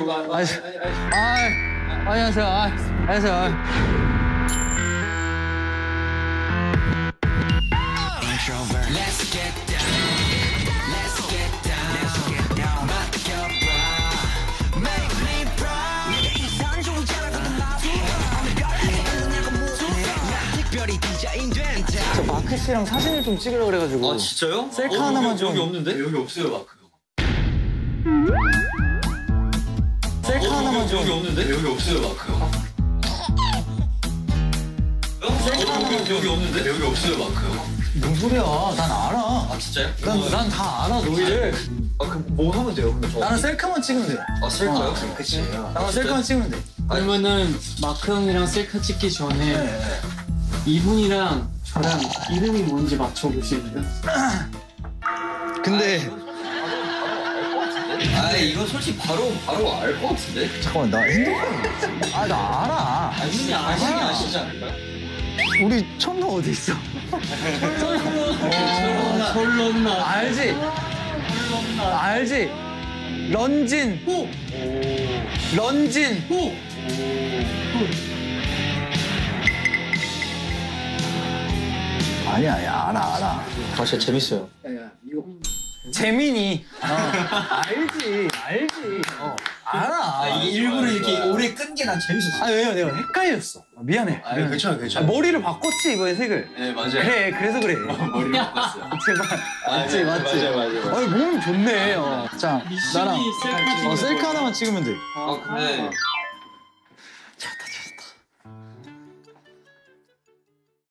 안녕하세요. 안녕하세요. 저 마크 씨랑 사진을 좀 찍으려고 그래가지고. 아 진짜요? 셀카 하나만 좀. 여기 없는데? 여기 없어요 마크. 셀카 하나만 좀. 여기 없는데? 여기 없어요 마크. 여기 없는데? 여기 없어요 마크. 뭔 소리야? 난 알아. 아 진짜요? 난 다 알아 너희를. 아 그럼 뭐 하면 돼요? 근데 나는 셀카만 찍으면 돼. 아 셀카요? 그치. 나는 셀카만 찍으면 돼. 그러면은 마크 형이랑 셀카 찍기 전에 이분이랑 저랑 이름이 뭔지 맞춰보실래요? 근데 아 이거 솔직히 바로 알 것 같은데? 잠깐만 나 핸드폰. 나 알아. 아시지 아시지 않을까요? 우리 천로 어디 있어? 철렀나? 알지? 알지? 런진. 런진. 아니야, 알아. 아 진짜 재밌어요. 재민이. 알지. 알아. 이게 일부러 이렇게 오래 끈 게 난 재밌었어. 왜냐면 내가 헷갈렸어. 미안해. 괜찮아. 머리를 바꿨지, 이번에 색을. 네 맞아요. 그래, 그래서 그래. 머리 바꿨어요. 제발. 맞지. 맞아요. 몸 좋네. 자, 나랑 셀카 찍는 셀카 하나만 찍으면 돼. 아 근데